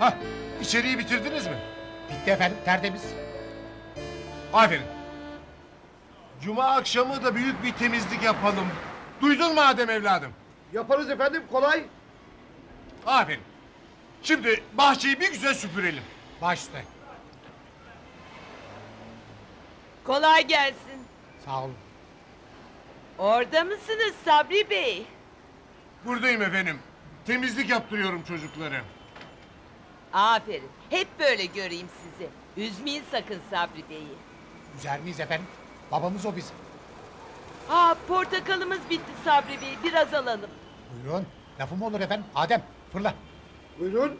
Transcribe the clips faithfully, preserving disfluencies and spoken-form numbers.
Hah, içeriği bitirdiniz mi? Bitti efendim, tertemiz. Aferin. Cuma akşamı da büyük bir temizlik yapalım. Duydun mu Adem evladım? Yaparız efendim, kolay. Aferin. Şimdi bahçeyi bir güzel süpürelim. Baş üstüne. Kolay gelsin. Sağ olun. Orada mısınız Sabri Bey? Buradayım efendim. Temizlik yaptırıyorum çocuklara. Aferin. Hep böyle göreyim sizi. Üzmeyin sakın Sabri Bey'i. Üzer miyiz efendim? Babamız o bizim. Aa, portakalımız bitti Sabri Bey. Biraz alalım. Buyurun. Lafım olur efendim. Adem fırla. Buyurun.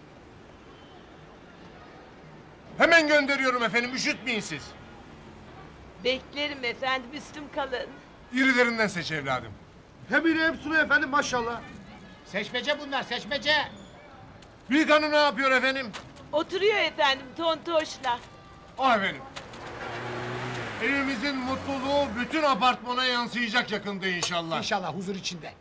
Hemen gönderiyorum efendim. Üşütmeyin siz. Beklerim efendim, üstüm kalın. İrilerinden seç evladım. Hem iri hem sulu efendim, maşallah. Seçmece bunlar, seçmece. Büyük hanım ne yapıyor efendim? Oturuyor efendim tontoşla. Aferin. Evimizin mutluluğu bütün apartmana yansıyacak yakında inşallah. İnşallah huzur içinde.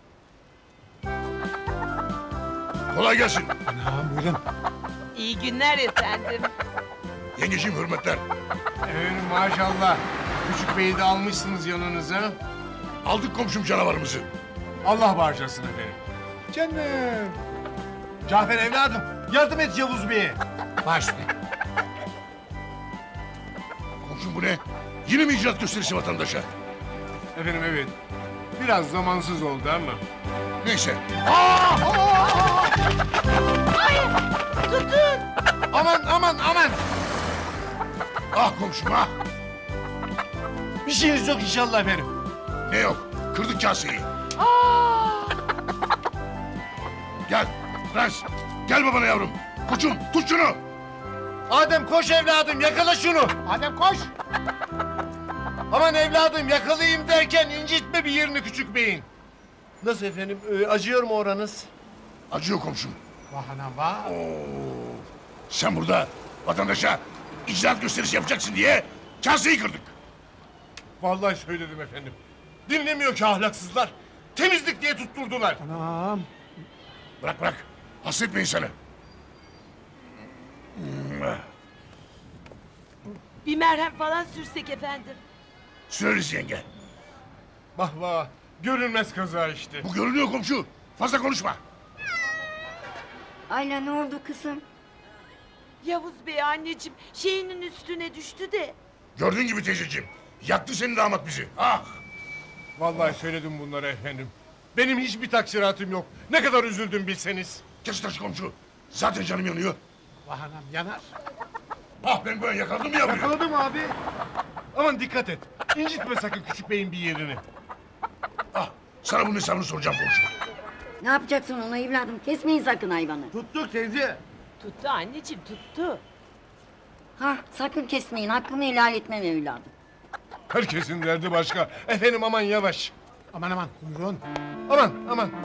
Kolay gelsin. Anam buyurun. İyi günler efendim. Yengeciğim hürmetler. Efendim maşallah. Küçük beyi de almışsınız yanınıza. Aldık komşum canavarımızı. Allah bağışlasın efendim. Canım. Cafer evladım yardım et Yavuz Bey'e. Baş üstüne. Komşum bu ne? Yine mi icraat gösterisi vatandaşa? Efendim evet. Biraz zamansız oldu ama. Neyse. Tutun. Aman aman aman. Ah komşum ah. Bir şeyiniz yok inşallah efendim. Ne yok? Kırdık kaseyi. Gel. Prens. Gel babana yavrum. Koçum tut şunu. Adem koş evladım yakala şunu. Adem koş. Aman evladım yakalayayım derken incitme bir yerini küçük beyin. Nasıl efendim? Ee, acıyor mu oranız? Acıyor komşum. Vah anam vah. Sen burada vatandaşa icraat gösterisi yapacaksın diye kaseyi kırdık. Vallahi söyledim efendim. Dinlemiyor ki ahlaksızlar. Temizlik diye tutturdular. Anam. Bırak bırak. Hasta etme insanı. Bir merhem falan sürsek efendim. Süreriz yenge. Vah vah. Görünmez kaza işte. Bu görünüyor komşu. Fazla konuşma. Ayla ne oldu kızım? Yavuz Bey anneciğim şeyinin üstüne düştü de. Gördüğün gibi teyzeciğim. Yaktı senin damat bizi. Ah. Vallahi söyledim bunlara efendim. Benim hiçbir taksiratım yok. Ne kadar üzüldüm bilseniz. Kes taşı komşu. Zaten canım yanıyor. Vah anam yanar. Ah ben böyle yakaladım ya buraya. Yakaladım abi. Aman dikkat et. İncitme sakın küçük beyin bir yerini. Ah sana bunun hesabını soracağım komşu. Ne yapacaksın ona evladım? Kesmeyin sakın hayvanı. Tuttuk teyze. Tuttu anneciğim tuttu. Ha sakın kesmeyin. Hakkımı helal etmem evladım. Herkesin derdi başka. Efendim aman yavaş. Aman aman buyurun. Aman aman.